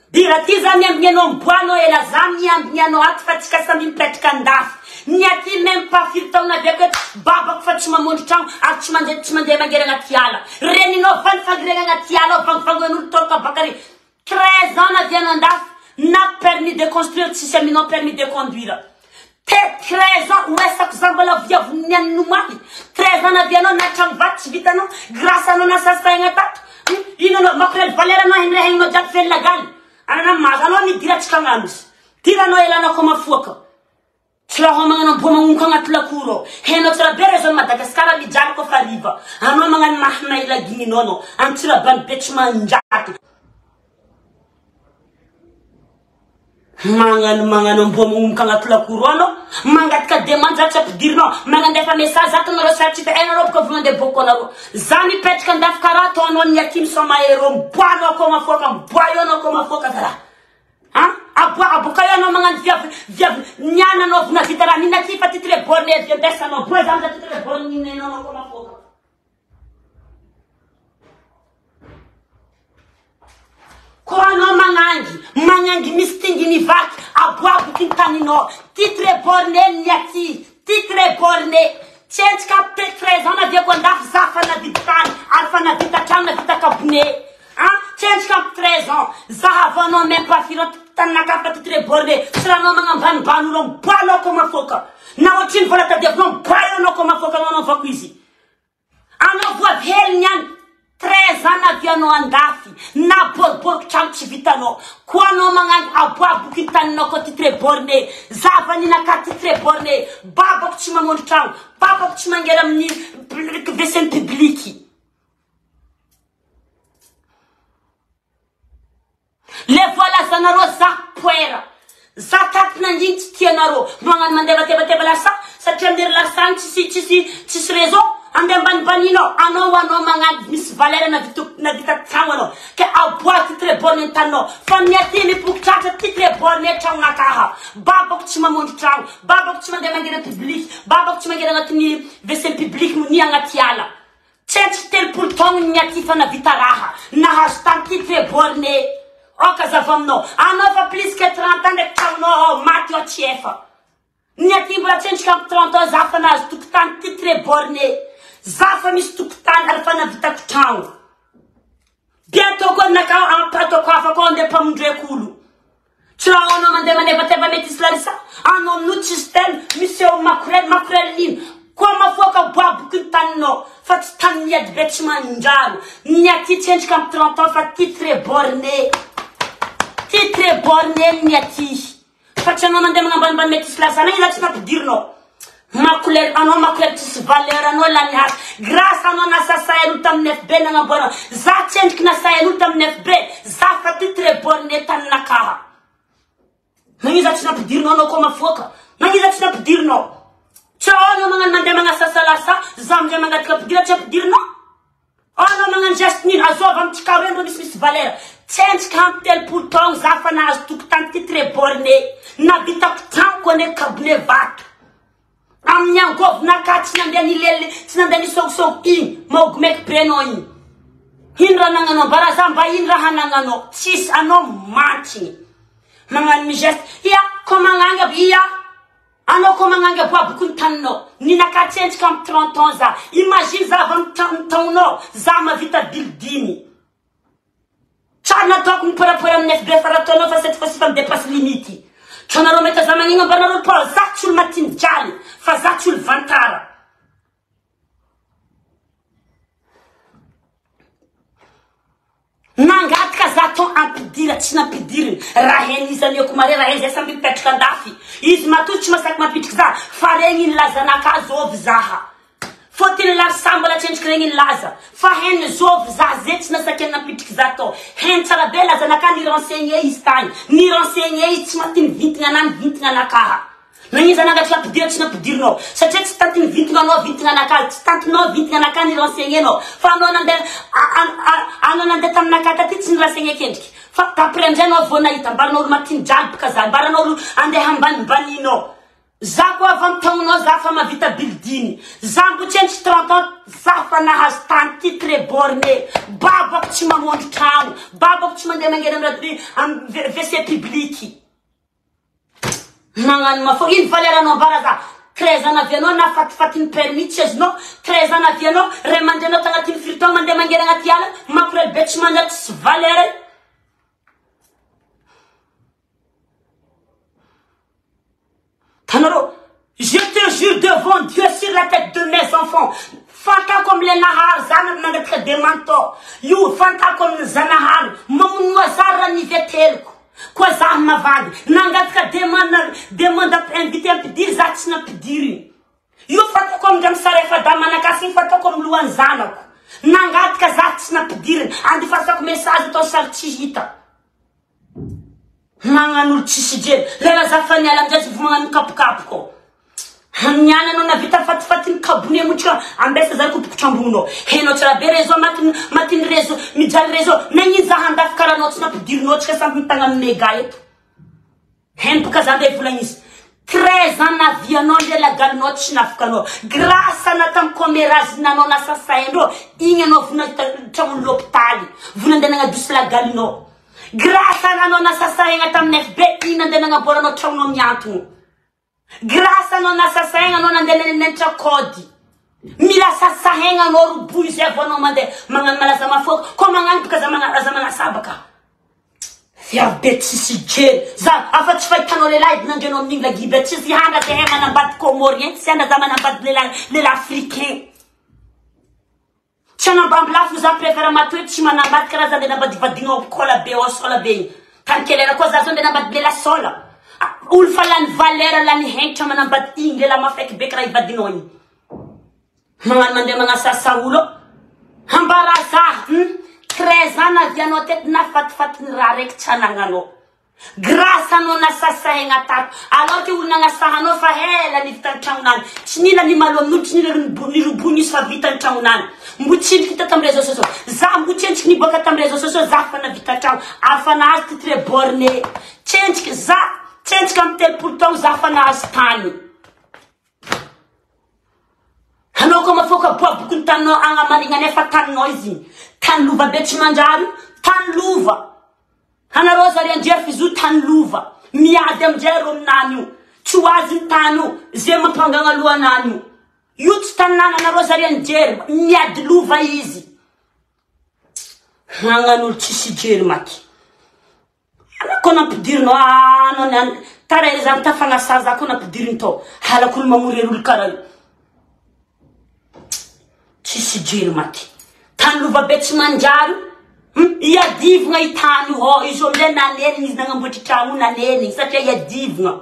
Dira ty zany ambianao mboanao ela zany ambianao aty fa tsika samby mipetraka andafy. Ny aty même pas firy taona be koe babako fa tsy mamonjy tragno ary tsy mandeha mangery agnaty ala. Reninao vanifagirena agnaty ala vangivangoan'olo toroka bakary. 13 ans navianao andafy na permis de construire tsisy aminao permis de conduire. 13 ans resako za mbola viavony anomaly. 13 ans navianao na tragno vato tsy vitanao grâce anao nasasaigna tato. Inonao makorely valeranao henreheninao jiaby felona galy. Anana mazanao ni diratsika agnamzy. Tiranao elanao ko mafoaka. Tsy raha magnano mbo magnonoka agnaty lakoro. Henao tsara be raha zao Madagasikara mijaly ko fa riva. Anao magnano mahamay lagininao no. Antsira bany be tsy manjaty. Magnano mbo magnonoka agnaty lakoro anao. Mangatika demande za tsy ampidirinao. Magnandefa message ato anareo saratry fa anareo boka volonde boko anareo. Za mipetraka andafy karaha atao anao ny aty misoma hero. Mboanao ko mafoaka. Mboa anao ko mafoaka zara. Aboka anao magnano viavy niana anao vina vita raha nina ty fa titre borne viambesa anao. Boa zany za titre borne nina anao ko mafoaka. Ko anao magnangy misy tinginy vaky. Aboaboky ny taninao. Titre borne ny aty. Titre borne. Tsentsika pe 13 ans naviako andafy za fa navita tany. Ary fa navita trano navita kabone. Tsentsika 13 ans. Za havanao même pas firy tanaka fa titre borne. Siranao magnambanimbany olo mboanao ko mafoaka. Na ohatriny vola tadiavinao mboanao ko mafoaka anao vako izy. Anao voavy hely niany. 13 ans navianao andafy. Na boribory trano tsy vitanao. Ko anao magnano aboaboky taninao ko titre borne. Zava ninaka titre borne. Babako tsy mamonjy trano. Babako tsy mangera amin'ny WC public. Le voilà zanareo za poera. Za taty nandiny tsy tianareo. Magnano mandeha bateba larsa. Satria amin'ny larsa tsisy réseau. Andeha ambanibaninao. Anao magnano misy valera na vita tragno anao. Ke aboa titre borne ny taninao. Fa miaty mipokitratra titre borne tragno nakaha. Babako tsy mamonjy tragno. Babako tsy mandeha mangery public. Babako tsy mangery agnatin'ny WC public ni agnaty ala. Tsentsy telopolo taogno ny aty fa navita raha. Nahazo tany titre borne. Oka zava aminao. Anao fa plus que 30 ans ndraiky tragnonao maty o tsy efa. Ny aty mbola tsentsika amin'ny 30 ans za fa nahazo tokotany titre borne. Za fa misy tokotany ary fa navitako tragno. Bientôt koa nakao ataoko afaka andeha mpamondreko olo. Tsy raha anao mandeha bateba mety isy larisa. Anao amin'io tsisy tena misy eo makorely ino. Koa mafoaka boaboky ny taninao. Fa tsy tany miady be tsy manjaro. Ny aty tsentsika amin'ny 30 ans fa titre borne. Titre borne ny aty. Fa tsy anao mandeha magnambanimbany mety isy larisa. Nangy za tsy nampidirinao. Anao makolera tsisy valeur anao lany hafa. Grâce anao nasasayan'olo tamin'ny FB nagnamboarana. Za tsendriky nasayan'olo tamin'ny FB. Za fa titre borne taninakaha. Nangy za tsy nampidirinao anao ko mafoaka. Nangy za tsy nampidirinao. Tsy anao magnano mandeha magnasasa larsa. Za amin'izay mangatika ampidira tsy ampidirinao. Anao magnano geste nino. Azova amin'ny tikaro endro misy valeur. Tsentsika amin'ny telopolo taogno za fa nahazo tokotany titre borne. Navitako tragno koa ane kabone vato. Amin'ny angovonaka tsy nandeha nilele, tsy nandeha nisogosogo igny, maogomeko prenao igny. Ino raha nagnanao, baraza mba ino raha nagnanao, tsisy anao mantsiny. Magnano migeste, ia, ko magnanga, ia, anao ko magnanga boaboky ny taninao. Ninaka tsentsika amin'ny 30 ans za. Imagine za avy amin'ny taonao, za mavita bildiny. Tsara nataoko miparapara amin'ny FB fa raha ataonao fa cette fois-ci fa midépasse limity. Tranareo mety za magnina ambaranareo pa za tsy olo matiny jaly fa za tsy olo vantara. Nangatika za to ampidira tsy nampidiriny. Raha hen izany eko mare raha hen zay samby mipetraka andafy. Izy matory tsy masaky mapitriky za fa regny nilazanaka zovy zaha. Fotiny larsa mbola tsentriky regny nilaza. Fa hen zovy za zay tsy nasaky napitriky za to. Hen tsara be lazanaka ni renseigné izy tany. Ni renseigné izy tsy matiny vintigna anany vintigna nakaha. Nangiza nangatika ampidirina tsy nampidirinao. Satria tsy tantiny vintigna anao vintigna nakaha. Tsy tantinao vintigna nakaha ni renseignénao. Fa anao nandeha taminaka taty tsy ni renseigné kendriky. Fa après amizay anao vao nahita ambaranao olo matiny jaly boka za. Ambaranao olo andeha ambanibaninao. Za ko avy taonao za fa mavita building. Za mbo tsy endry 30 ans za fa nahazo tany titre borné. Babako tsy mamondro trano. Babako tsy mandeha mangery amin'ny WC public. Magnano mafo ino valeranao bara za. 13 ans avianao na fatifatiny permis tsy azonao. 13 ans avianao ray aman-drenao tagnatin'ny fritao mandeha mangery agnaty ala. Mampirel be tsy mandeha tsy valera. Tanaro, je te jure devant Dieu sur la tête de mes enfants. Fanta comme les nahar, zana nangatka demanto. You fanta comme zanahar, mamunwa zara ni vetelko. Kwa zah mavadi, nangatka demanda invité à pedir zats na pediri. You fanta comme jam sarefa damana kasi fanta comme luan zanako. Nangatka zats na pediri, andi fasta comme message to sartihita. Manganul tsisijel lela zafany ala mjazi vumanganu kapu hanyana no na vita fatifatiny kabune muchika ambesa za kupukuchambuno heno tsara be rezo matin rezo mijal rezo nanyi za handaf kara no tsna pudir no tsika sampi tanga mega eto hen puka za be fulanyis 13 ans na viano lela gal no tsna fukano grâce na tam komeraz na no na sasaendo inga no vuna tamu lopitali vuna ndena nga dusla gal no grâce à non assassin tam FB ina ndena nga bora no trauno miantu grâce à non assassin non ndena nentra kodi mila sasahenga no rubuise vono mande mangan mala sama fo ko mangan kaza mangan sabaka fiar betsi je za afat fay tanole live nanje no mingla gibetsi si hanga te hema na bat comorien si anda zamana bat le l'africain Chana bambla fuza prefera matwe chima na bat kara za na bat vadingo kola be o sola be tankele na koza zonde na bat bela sola ulfa lan valera lan hencha na bat inge la mafek be kara vadinoni mangan mande manga sasaulo hambaraza 13 ans na vianotet na fat rarek chana ngano grâce à non assassin ngatat alors que ulna nga sahano fa hela ni tantaunan chinila ni malom nu chinila ni rubuni sa vitantaunan mbuchini kita tam réseaux sociaux za mbuchini ni boka tam réseaux sociaux za fa na vitantau afana asti très borné change comme tel pourtant za fa na astani hano koma foka bwa bukuntano anga malinga ne fatan noisy tan luva betchi manjaru tan luva Hana Rosaria Jeffizu tan luva. Miadem jerom nanyu. Chuazi tanu. Zema panganga lua nanyu. Youth tanana na Rosaria jer. Miad luva easy. Hanga nul chisi jer maki. Hana kona pedir no ano nan. Tara elizanta fanga saza kona pedirin to. Hala kulma murerul karal. Chisi jer maki. Tan luva betsi manjaru. Ya divna itani ho iso le na neni nanga mboti tamu na neni satya ya divna.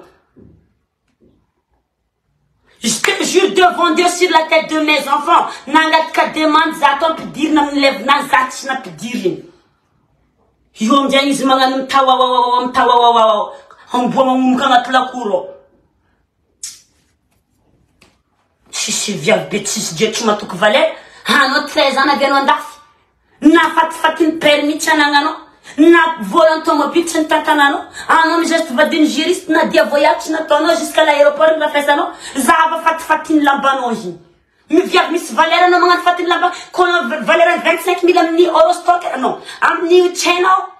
Je te jure devant Dieu sur la tête de mes enfants nangat ka demande zaton pedir na mlev na zat na pedirin. Yo mjani zimanga mtawa hamboma mkanga tulakuro. Si via betis je chuma tukvale ha no 13 ans na gano ndaf. Na fatin permis chanangano na volant automobile chantanano anon juste vadin juriste na dia voyage na tono jusqu'à l'aéroport na fesano zava fatin lambanoji mi via miss Valera no mangat fatin lamba kono Valera 25 000 amni Eurostock non amni channel